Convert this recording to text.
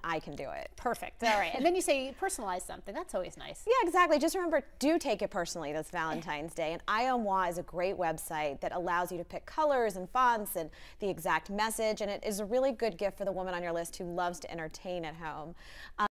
I can do it. Perfect. All right. And then you say personalize something. That's always nice. Yeah, exactly. Just remember, do take it personally this Valentine's Day. And iomoi is a great website that allows you to pick colors and fonts and the exact message. And it is a really good gift for the woman on your list who loves to entertain at home.